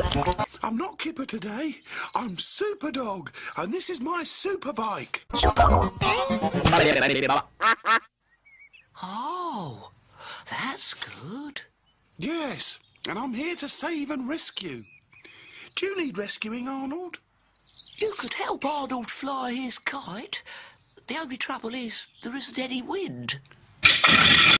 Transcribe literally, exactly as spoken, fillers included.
I'm not Kipper today. I'm Superdog, and this is my superbike. Oh, that's good. Yes, and I'm here to save and rescue. Do you need rescuing, Arnold? You could help Arnold fly his kite. The only trouble is there isn't any wind.